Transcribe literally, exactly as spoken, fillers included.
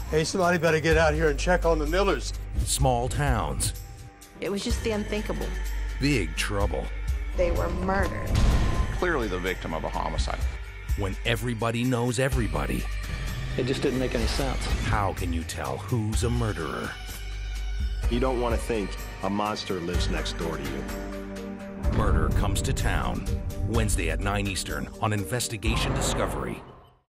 Hey, somebody better get out here and check on the Millers. Small towns. It was just the unthinkable. Big trouble. They were murdered. Clearly the victim of a homicide. When everybody knows everybody, It just didn't make any sense. how can you tell who's a murderer? You don't want to think a monster lives next door to you. Murder Comes to Town. Wednesday at nine Eastern on Investigation Discovery.